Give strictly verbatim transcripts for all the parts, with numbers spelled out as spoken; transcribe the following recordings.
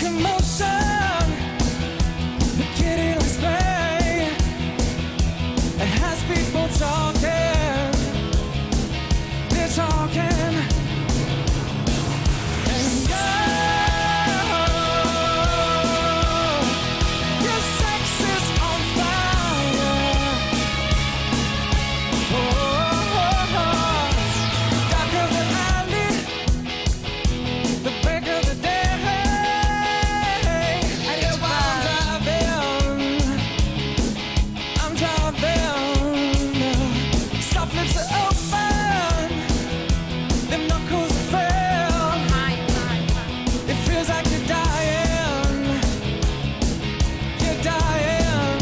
commotion. The kitty likes play. It has people talking. They're talking. And girl, your sex is on fire. Oh, oh, oh. Darker the alley, the bigger the day. And yeah, while I'm driving, I'm driving. Soft lips are open, them knuckles are fail. It feels like you're dying, you're dying.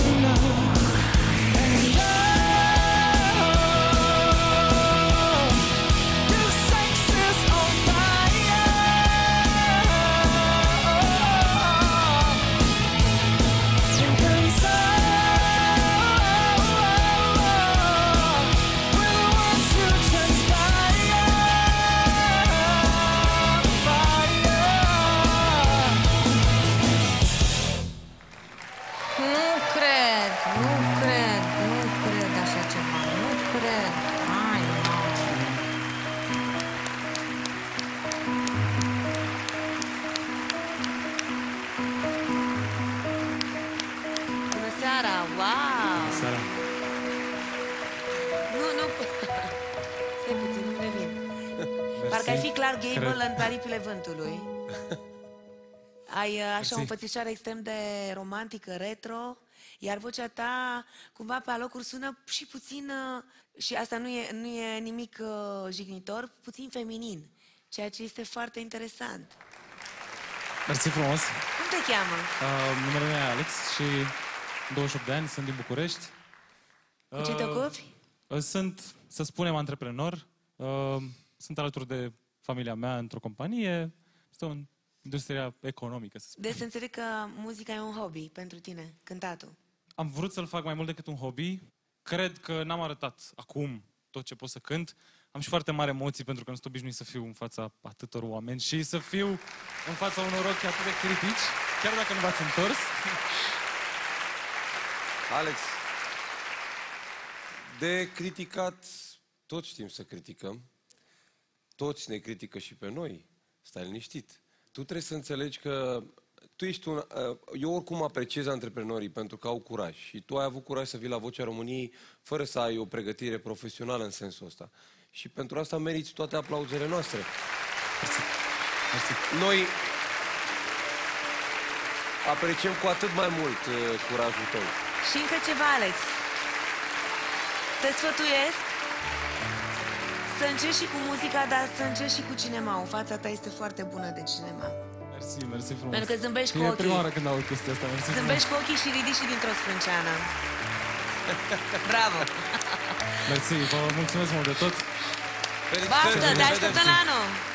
And girl, your sex is on fire. And concern will want to transpire. Fire. Nu cred, nu cred, nu cred așa ceva, nu cred. Hai, mamă. Bună seara, wow! Seara. Nu, nu. Stai puțin, nu revin. Parcă ai fi Clark Gable Cred. în Aripile Vântului. Ai uh, așa o Mersi. înfățișare extrem de romantică, retro, iar vocea ta cumva pe alocuri sună și puțin, uh, și asta nu e, nu e nimic uh, jignitor, puțin feminin, ceea ce este foarte interesant. Mersi frumos. Cum te cheamă? Uh, numele meu e Alex și douăzeci și opt de ani, sunt din București. Cu ce te Uh, ocupi? uh, Sunt, să spunem, antreprenor. Uh, Sunt alături de familia mea într-o companie. Este o industria economică, să spunem. Deci să înțeleg că muzica e un hobby pentru tine, cântatul. Am vrut să-l fac mai mult decât un hobby. Cred că n-am arătat acum tot ce pot să cânt. Am și foarte mari emoții pentru că nu sunt obișnuit să fiu în fața atâtor oameni și să fiu în fața unor ochi atât de critici, chiar dacă nu v-ați întors. Alex, de criticat, toți știm să criticăm. Toți ne critică și pe noi. Stai liniștit. Tu trebuie să înțelegi că tu ești un... Eu oricum apreciez antreprenorii pentru că au curaj. Și tu ai avut curaj să vii la Vocea României fără să ai o pregătire profesională în sensul ăsta. Și pentru asta meriți toate aplauzele noastre. Mersi. Mersi. Noi apreciem cu atât mai mult uh, curajul tău. Și încă ceva, Alex. Te sfătuiesc să încerci și cu muzica, dar să încerci și cu cinema. Fața ta este foarte bună de cinema. Mersi, mersi frumos. Pentru că zâmbești cu E ochii. prima oară când aud chestia asta. Mersi Zâmbești cu ochii și ridici și dintr-o sprânceană. Bravo! frumos. Mersi, vă mulțumesc mult de tot. Baftă, te așteptăm la anul!